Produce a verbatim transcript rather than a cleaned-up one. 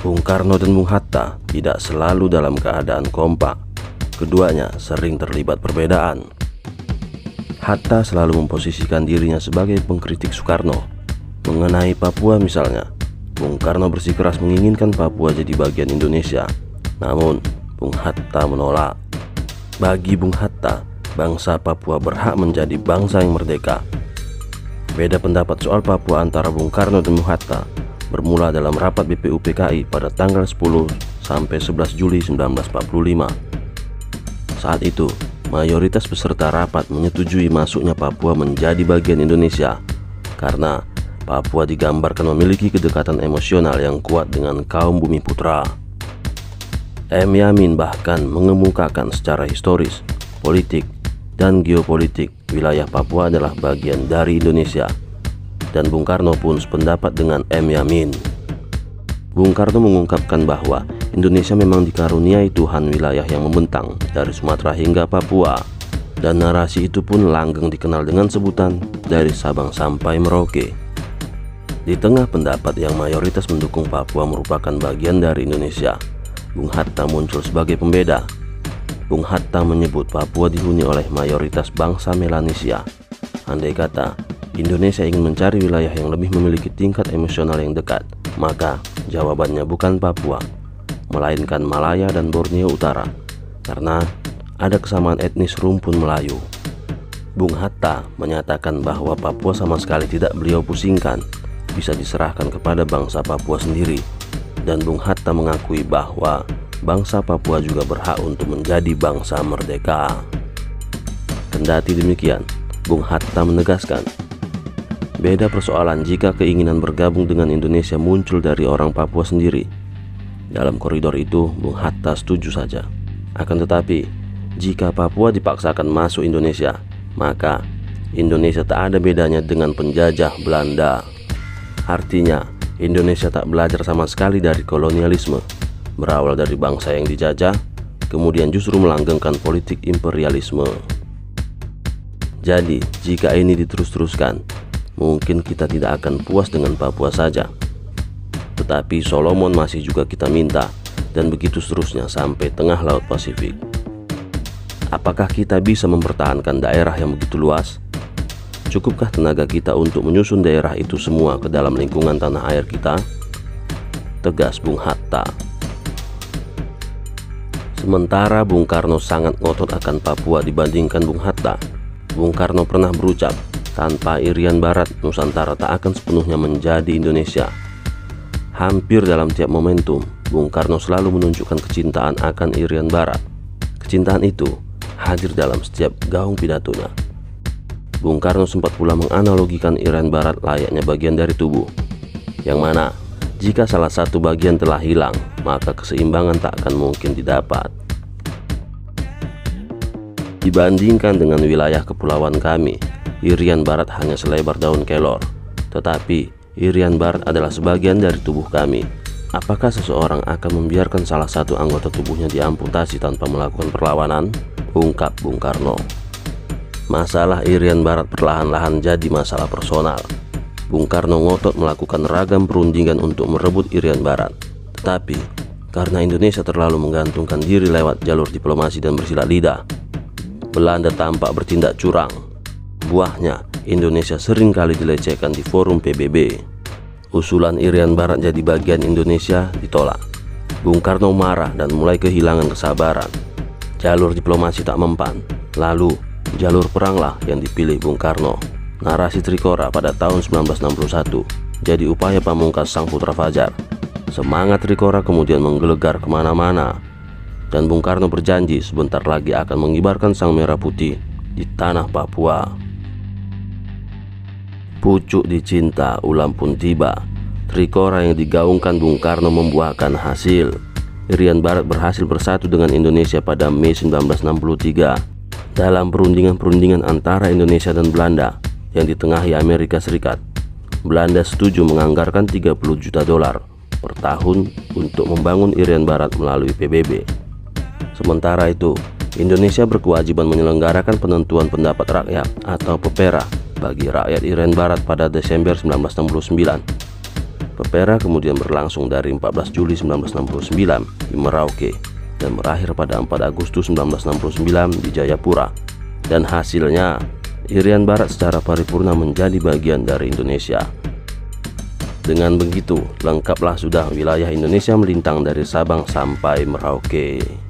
Bung Karno dan Bung Hatta tidak selalu dalam keadaan kompak. Keduanya sering terlibat perbedaan. Hatta selalu memposisikan dirinya sebagai pengkritik Soekarno. Mengenai Papua misalnya, Bung Karno bersikeras menginginkan Papua jadi bagian Indonesia. Namun, Bung Hatta menolak. Bagi Bung Hatta, bangsa Papua berhak menjadi bangsa yang merdeka. Beda pendapat soal Papua antara Bung Karno dan Bung Hatta bermula dalam rapat B P U P K I pada tanggal sepuluh sampai sebelas Juli seribu sembilan ratus empat puluh lima. Saat itu, mayoritas peserta rapat menyetujui masuknya Papua menjadi bagian Indonesia karena Papua digambarkan memiliki kedekatan emosional yang kuat dengan kaum Bumi Putra. M. Yamin bahkan mengemukakan secara historis, politik, dan geopolitik wilayah Papua adalah bagian dari Indonesia. Dan Bung Karno pun sependapat dengan M. Yamin. Bung Karno mengungkapkan bahwa Indonesia memang dikaruniai Tuhan wilayah yang membentang dari Sumatera hingga Papua. Dan narasi itu pun langgeng dikenal dengan sebutan dari Sabang sampai Merauke. Di tengah pendapat yang mayoritas mendukung Papua merupakan bagian dari Indonesia, Bung Hatta muncul sebagai pembeda. Bung Hatta menyebut Papua dihuni oleh mayoritas bangsa Melanesia. Andai kata Indonesia ingin mencari wilayah yang lebih memiliki tingkat emosional yang dekat, maka jawabannya bukan Papua, melainkan Malaya dan Borneo Utara, karena ada kesamaan etnis rumpun Melayu. Bung Hatta menyatakan bahwa Papua sama sekali tidak beliau pusingkan, bisa diserahkan kepada bangsa Papua sendiri. Dan Bung Hatta mengakui bahwa bangsa Papua juga berhak untuk menjadi bangsa merdeka. Kendati demikian, Bung Hatta menegaskan, beda persoalan jika keinginan bergabung dengan Indonesia muncul dari orang Papua sendiri. Dalam koridor itu, Bung Hatta setuju saja. Akan tetapi, jika Papua dipaksakan masuk Indonesia, maka Indonesia tak ada bedanya dengan penjajah Belanda. Artinya, Indonesia tak belajar sama sekali dari kolonialisme, berawal dari bangsa yang dijajah, kemudian justru melanggengkan politik imperialisme. Jadi, jika ini diterus-teruskan, mungkin kita tidak akan puas dengan Papua saja. Tetapi Solomon masih juga kita minta, dan begitu seterusnya sampai tengah Laut Pasifik. Apakah kita bisa mempertahankan daerah yang begitu luas? Cukupkah tenaga kita untuk menyusun daerah itu semua ke dalam lingkungan tanah air kita? Tegas Bung Hatta. Sementara Bung Karno sangat ngotot akan Papua dibandingkan Bung Hatta, Bung Karno pernah berucap, tanpa Irian Barat, Nusantara tak akan sepenuhnya menjadi Indonesia. Hampir dalam tiap momentum, Bung Karno selalu menunjukkan kecintaan akan Irian Barat. Kecintaan itu hadir dalam setiap gaung pidatonya. Bung Karno sempat pula menganalogikan Irian Barat layaknya bagian dari tubuh, yang mana jika salah satu bagian telah hilang, maka keseimbangan tak akan mungkin didapat. Dibandingkan dengan wilayah kepulauan kami, Irian Barat hanya selebar daun kelor, tetapi Irian Barat adalah sebagian dari tubuh kami. Apakah seseorang akan membiarkan salah satu anggota tubuhnya diamputasi tanpa melakukan perlawanan? Ungkap Bung Karno. Masalah Irian Barat perlahan-lahan jadi masalah personal. Bung Karno ngotot melakukan ragam perundingan untuk merebut Irian Barat. Tetapi, karena Indonesia terlalu menggantungkan diri lewat jalur diplomasi dan bersilat lidah, Belanda tampak bertindak curang. Buahnya, Indonesia seringkali dilecehkan di forum P B B. Usulan Irian Barat jadi bagian Indonesia ditolak. Bung Karno marah dan mulai kehilangan kesabaran. Jalur diplomasi tak mempan. Lalu, jalur peranglah yang dipilih Bung Karno. Narasi Trikora pada tahun seribu sembilan ratus enam puluh satu jadi upaya pamungkas sang putra Fajar. Semangat Trikora kemudian menggelegar kemana-mana, dan Bung Karno berjanji sebentar lagi akan mengibarkan sang merah putih di tanah Papua. Pucuk dicinta ulam pun tiba. Trikora yang digaungkan Bung Karno membuahkan hasil. Irian Barat berhasil bersatu dengan Indonesia pada Mei seribu sembilan ratus enam puluh tiga dalam perundingan-perundingan antara Indonesia dan Belanda yang ditengahi Amerika Serikat. Belanda setuju menganggarkan tiga puluh juta dolar per tahun untuk membangun Irian Barat melalui P B B. Sementara itu, Indonesia berkewajiban menyelenggarakan penentuan pendapat rakyat atau P P R A bagi rakyat Irian Barat pada Desember seribu sembilan ratus enam puluh sembilan. Pepera kemudian berlangsung dari empat belas Juli seribu sembilan ratus enam puluh sembilan di Merauke dan berakhir pada empat Agustus seribu sembilan ratus enam puluh sembilan di Jayapura. Dan hasilnya, Irian Barat secara paripurna menjadi bagian dari Indonesia. Dengan begitu, lengkaplah sudah wilayah Indonesia melintang dari Sabang sampai Merauke.